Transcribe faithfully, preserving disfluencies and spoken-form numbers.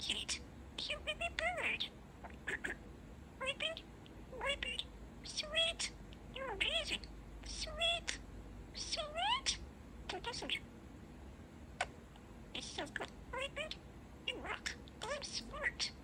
parakeet. You baby bird. Rabbit, rabbit, sweet. You're amazing. Sweet, sweet. Tada Sunshine. It's so good. Rabbit, you rock. I'm smart.